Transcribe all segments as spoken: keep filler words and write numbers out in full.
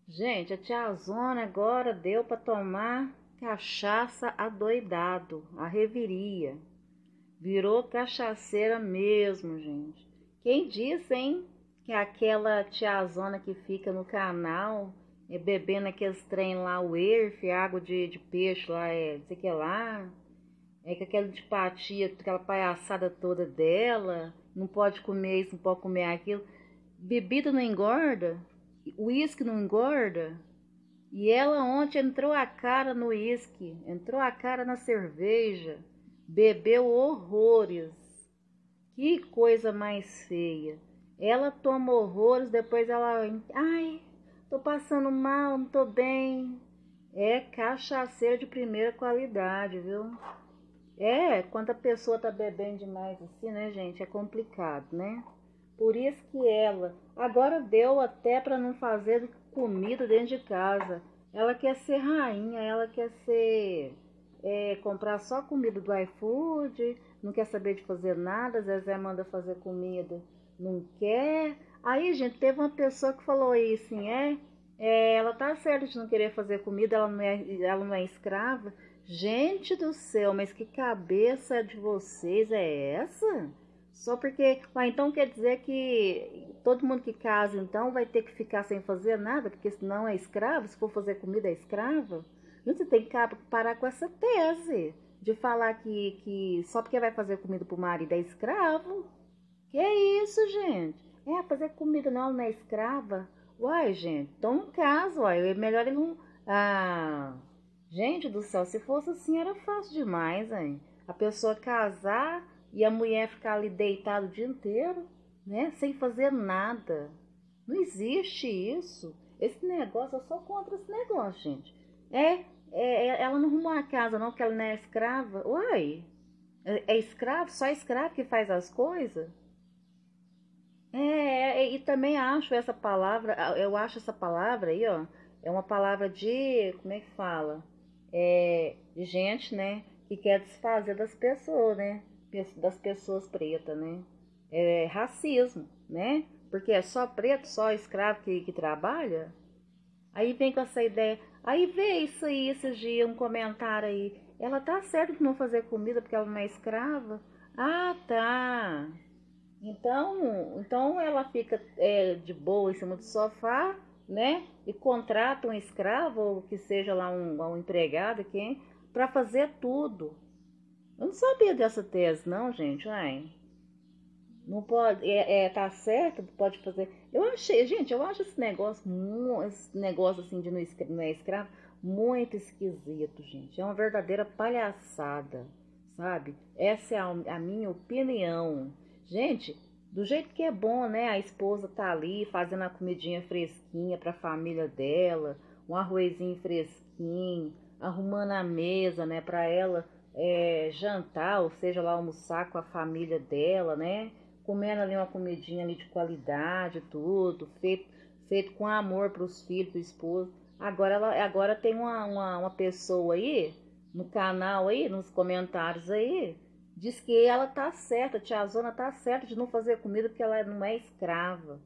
Gente, a tiazona agora deu pra tomar cachaça adoidado, a reviria. Virou cachaceira mesmo, gente. Quem disse, hein, que aquela tiazona que fica no canal é bebendo aqueles trem lá, o erfe, água de, de peixe lá, é, não sei o que lá, é com aquela antipatia, aquela palhaçada toda dela, não pode comer isso, não pode comer aquilo. Bebida não engorda, uísque não engorda. E ela ontem entrou a cara no uísque, entrou a cara na cerveja, bebeu horrores. Que coisa mais feia. Ela toma horrores, depois ela, ai, tô passando mal, não tô bem. É cachaceira de primeira qualidade, viu? É, quando a pessoa tá bebendo demais assim, né, gente, é complicado, né? Por isso que ela agora deu até para não fazer comida dentro de casa. Ela quer ser rainha, ela quer ser é, comprar só comida do iFood, não quer saber de fazer nada. Zezé manda fazer comida, não quer. Aí, gente, teve uma pessoa que falou isso, assim, é, é, ela tá certa de não querer fazer comida, ela não é, ela não é escrava. Gente do céu, mas que cabeça de vocês é essa? Só porque, ah, então quer dizer que todo mundo que casa então vai ter que ficar sem fazer nada, porque senão é escravo, se for fazer comida é escrava? Você tem que parar com essa tese de falar que, que só porque vai fazer comida pro marido é escravo. Que é isso, gente? É, fazer comida não, não é escrava? Uai, gente, então no caso, uai, é melhor ele não. Ah, gente do céu, se fosse assim era fácil demais, hein? A pessoa casar e a mulher ficar ali deitada o dia inteiro, né? Sem fazer nada. Não existe isso. Esse negócio, eu sou contra esse negócio, gente. É, é, é- ela não arrumou a casa, não, porque ela não é escrava. Uai, é, é escravo? Só escravo que faz as coisas? É, é, e também acho essa palavra, eu acho essa palavra aí, ó, é uma palavra de, como é que fala? É, de gente, né, que quer desfazer das pessoas, né, das pessoas pretas, né, é racismo, né, porque é só preto, só escravo que, que trabalha. Aí vem com essa ideia, aí vê isso aí, esses dias, um comentário aí, ela tá certa de não fazer comida porque ela não é escrava? Ah, tá. Então, então ela fica é, de boa em cima do sofá, né? E contrata um escravo, ou que seja lá um, um empregado, quem, para fazer tudo. Eu não sabia dessa tese, não, gente. Ai, não pode, é, é, tá certo, pode fazer. Eu achei, gente, eu acho esse negócio, esse negócio assim de não, não é escravo, muito esquisito, gente. É uma verdadeira palhaçada, sabe? Essa é a, a minha opinião. Gente, do jeito que é bom, né? A esposa tá ali fazendo a comidinha fresquinha pra família dela, um arrozinho fresquinho, arrumando a mesa, né, pra ela é, jantar, ou seja, lá almoçar com a família dela, né? Comendo ali uma comidinha ali de qualidade, tudo, feito, feito com amor para os filhos, do esposo. Agora, ela, agora tem uma, uma, uma pessoa aí, no canal aí, nos comentários aí, diz que ela tá certa, a tiazona tá certa de não fazer comida porque ela não é escrava.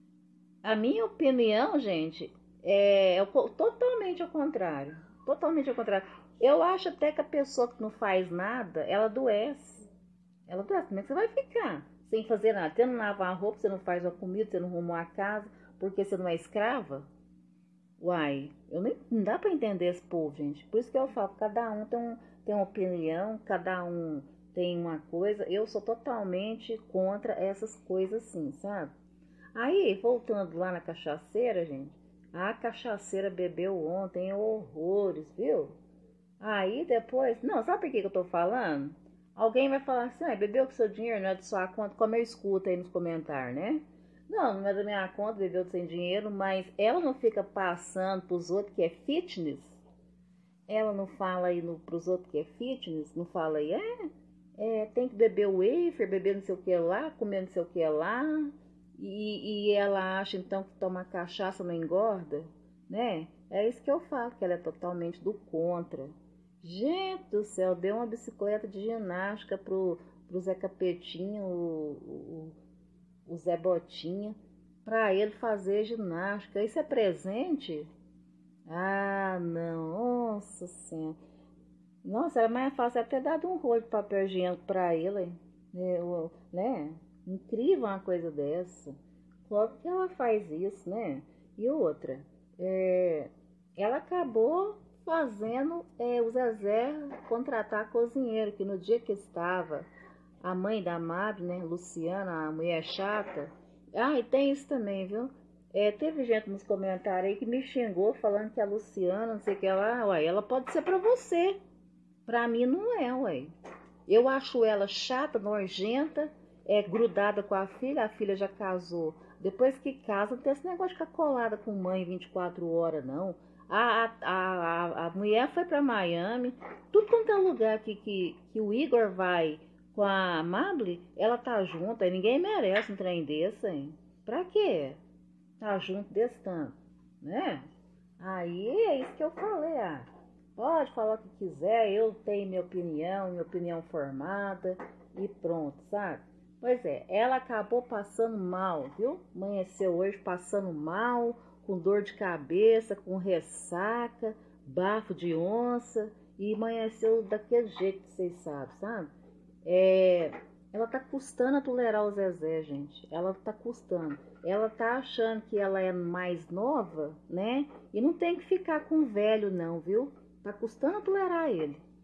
A minha opinião, gente, é, é totalmente ao contrário. Totalmente ao contrário. Eu acho até que a pessoa que não faz nada, ela adoece. Ela adoece. Como é que você vai ficar sem fazer nada? Você não lava a roupa, você não faz a comida, você não arruma a casa, porque você não é escrava? Uai, eu nem, não dá pra entender esse povo, gente. Por isso que eu falo, cada um tem, um, tem uma opinião, cada um tem uma coisa. Eu sou totalmente contra essas coisas assim, sabe? Aí, voltando lá na cachaceira, gente, a cachaceira bebeu ontem horrores, viu? Aí depois, não, sabe por que que eu tô falando? Alguém vai falar assim, ah, bebeu com seu dinheiro, não é de sua conta, como eu escuto aí nos comentários, né? Não, não é da minha conta, bebeu sem dinheiro, mas ela não fica passando pros outros que é fitness. Ela não fala aí no, pros outros que é fitness, não fala aí, é, é, tem que beber wafer, beber não sei o que lá, comer não sei o que lá. E, e ela acha então que tomar cachaça não engorda, né? É isso que eu falo, que ela é totalmente do contra. Gente do céu, deu uma bicicleta de ginástica pro, pro Zé Capetinho, o, o, o Zé Botinha. para ele fazer ginástica. Isso é presente? Ah, não, nossa senhora. Nossa, era mais fácil até dar um rolo de papel higiênico para ele, né? O- né? Incrível uma coisa dessa. Como que ela faz isso, né? E outra, é, ela acabou fazendo é, o Zezé contratar cozinheiro, que no dia que estava a mãe da Mab, né, Luciana, a mulher chata. Ah, e tem isso também, viu? É, teve gente nos comentários aí que me xingou falando que a Luciana, não sei o que lá, uai, ela pode ser pra você. Pra mim não é, ué. Eu acho ela chata, nojenta, é grudada com a filha, a filha já casou. Depois que casa, não tem esse negócio de ficar colada com mãe vinte e quatro horas, não. A, a, a, a mulher foi pra Miami, tudo quanto é lugar que, que, que o Igor vai com a Amable, ela tá junto, aí ninguém merece um trem desse, hein? Pra quê? Tá junto desse tanto, né? Aí é isso que eu falei, ah. Pode falar o que quiser, eu tenho minha opinião, minha opinião formada e pronto, sabe? Pois é, ela acabou passando mal, viu? Amanheceu hoje passando mal, com dor de cabeça, com ressaca, bafo de onça e amanheceu daquele jeito que vocês sabem, sabe? É, ela tá custando a tolerar o Zezé, gente. Ela tá custando. Ela tá achando que ela é mais nova, né? E não tem que ficar com o velho, não, viu? Tá custando a tolerar ele.